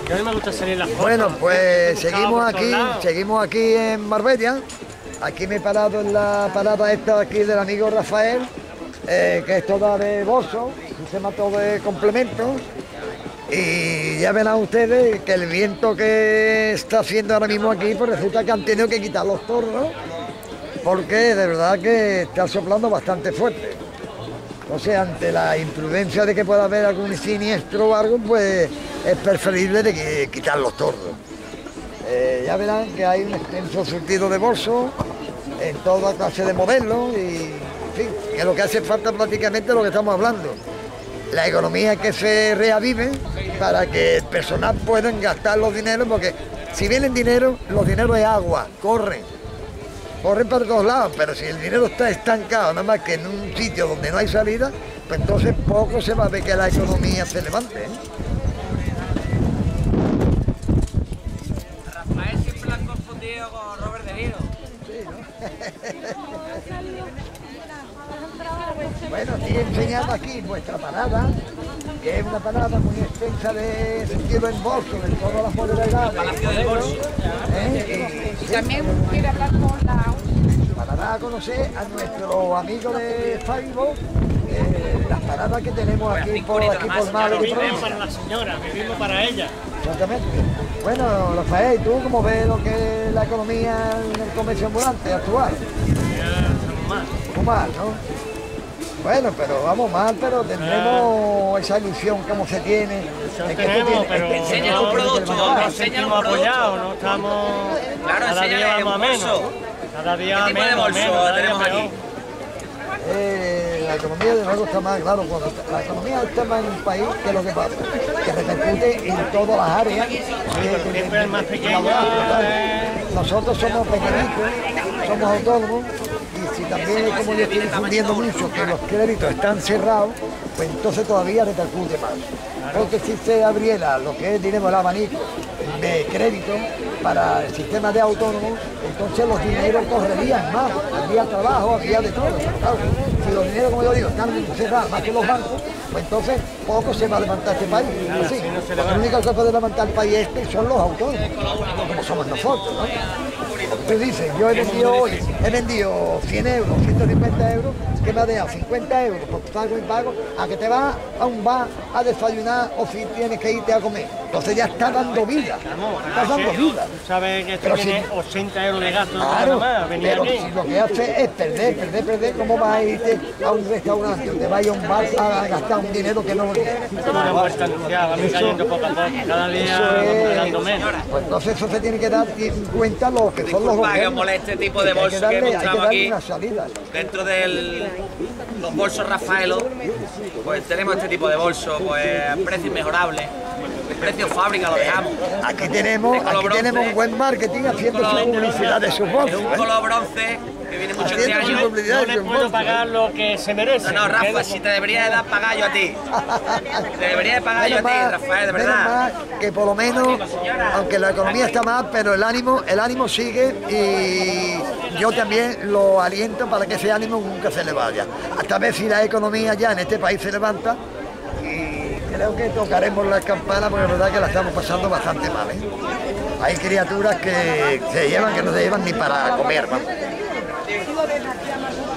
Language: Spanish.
Que a mí me gusta salir las fotos. Bueno, pues Buscamos por todos lados. seguimos aquí en Marbella. Aquí me he parado en la parada esta aquí del amigo Rafael, que es toda de bolso, sistema todo de complementos. Y ya verán ustedes que el viento que está haciendo ahora mismo aquí, pues resulta que han tenido que quitar los tornos, porque de verdad que está soplando bastante fuerte. Entonces, ante la imprudencia de que pueda haber algún siniestro o algo, pues es preferible de que quitar los tornos. Ya verán que hay un extenso surtido de bolsos en toda clase de modelos y, en fin, que lo que hace falta prácticamente es lo que estamos hablando. La economía que se reavive para que el personal pueda gastar los dineros, porque si vienen dinero, los dineros es agua, corren para todos lados, pero si el dinero está estancado nada más que en un sitio donde no hay salida, pues entonces poco se va a ver que la economía se levante, ¿eh? Rafael siempre lo han confundido con Robert De Niro. Bueno, estoy enseñando aquí vuestra parada, que es una parada muy extensa de sentido en bolso, de todas las modalidades. Palacio del Bolso. Y También quiere hablar con la... para dar a conocer a nuestro amigo de Facebook las paradas que tenemos aquí por Málaga y Vivimos provincia. para la señora, vivimos para ella. Exactamente. Bueno, Rafael, ¿tú cómo ves lo que es la economía en el comercio ambulante actual? Ya estamos más. Muy mal, ¿no? Bueno, pero vamos mal, pero tendremos esa ilusión como se tiene. Eso Es que tenemos, tú tienes- pero enséñale un no, producto, no hombre, nos enséñale sentimos un producto. apoyados, no estamos... Claro, cada día enséñale vamos a un menos. bolso. Cada día ¿Qué tipo de menos, bolso menos, cada día tenemos peor. aquí? La economía de nuevo está más, claro, cuando la economía está más en un país, que es lo que pasa, que repercute en todas las áreas. siempre el más pequeño Nosotros somos pequeñitos, somos autónomos, y si también, como yo estoy difundiendo mucho, que los créditos están cerrados, pues entonces todavía repercute más. Porque si se abriera lo que es, diremos, el abanico de crédito para el sistema de autónomos, entonces los dineros correrían más, habría trabajo, habría de todo. Claro, si los dineros, como yo digo, están cerrados más que los bancos, pues entonces poco se va a levantar este país. Así, la única que puede levantar el país este son los autónomos, como somos nosotros, ¿no? Tú dices, yo he vendido hoy, 100 euros, 150 euros, que me ha dejado 50 euros por pago y pago, a que te vas a un bar a desayunar o si tienes que irte a comer. Entonces ya está dando vida, está dando vida. Tú sabes que Pero esto tiene 80 euros de gasto Claro, nada más, venir pero aquí. si lo que hace es perder, ¿cómo vas a irte a un restaurante o te vas a ir a un bar a gastar un dinero que no lo tienes? Una vuelta anunciada, va cayendo poco a poco, cada día Eso vamos ganando es, menos. pues entonces eso se tiene que dar en cuenta lo que son los Disculpa que os gobiernos. moleste este tipo de Hay que bolso que darle- hay que mostramos darle aquí. una salida. Dentro de los bolsos Rafaelo, pues tenemos este tipo de bolsos, pues a precios mejorables. El precio fábrica lo dejamos. Aquí tenemos un buen marketing haciendo su publicidad de sus Es bolsos. un color bronce que viene mucho este Haciendo su año. publicidad No de le sus puedo bolsos. pagar lo que se merece. No, Rafa, porque- si te debería de dar pagar yo a ti. Te debería de pagar yo a Menos ti, mal, Rafael, de menos verdad. mal que por lo menos, aunque la economía está mal, pero el ánimo sigue y yo también lo aliento para que ese ánimo nunca se le vaya. Hasta ver si la economía ya en este país se levanta y creo que tocaremos las campanas porque es verdad que la estamos pasando bastante mal, ¿eh? Hay criaturas que se llevan que no se llevan ni para comer, vamos.